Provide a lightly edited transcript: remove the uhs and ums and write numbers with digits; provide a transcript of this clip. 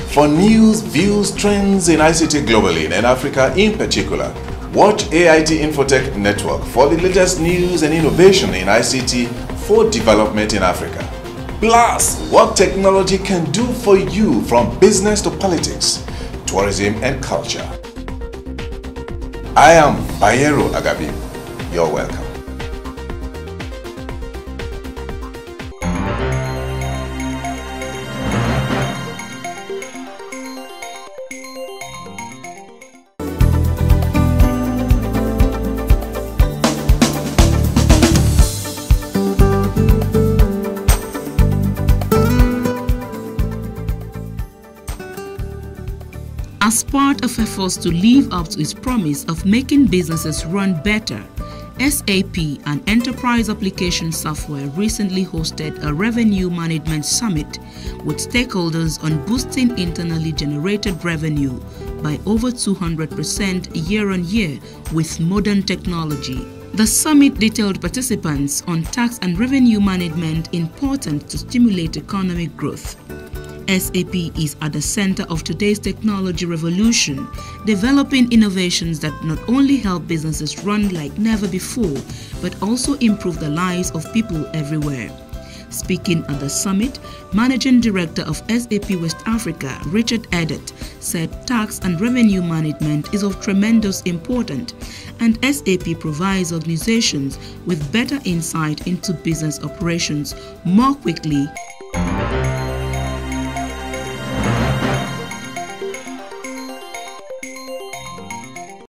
For news, views, trends in ICT globally and Africa in particular, watch AIT Infotech Network for the latest news and innovation in ICT for development in Africa. Plus, what technology can do for you from business to politics, tourism and culture. I am Bayero Agabi. You're welcome. As part of efforts to live up to its promise of making businesses run better, SAP, an enterprise application software, recently hosted a revenue management summit with stakeholders on boosting internally generated revenue by over 200% year-on-year with modern technology. The summit detailed participants on tax and revenue management important to stimulate economic growth. SAP is at the center of today's technology revolution, developing innovations that not only help businesses run like never before, but also improve the lives of people everywhere. Speaking at the summit, Managing Director of SAP West Africa, Richard Edet, said tax and revenue management is of tremendous importance, and SAP provides organizations with better insight into business operations more quickly.